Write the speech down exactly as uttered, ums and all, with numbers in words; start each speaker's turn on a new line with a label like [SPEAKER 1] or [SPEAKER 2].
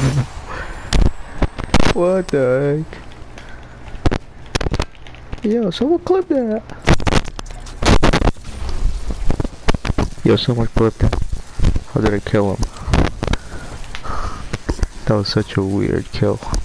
[SPEAKER 1] What the heck? Yo, someone clip that. Yo, someone clip that. How did I kill him? That was such a weird kill.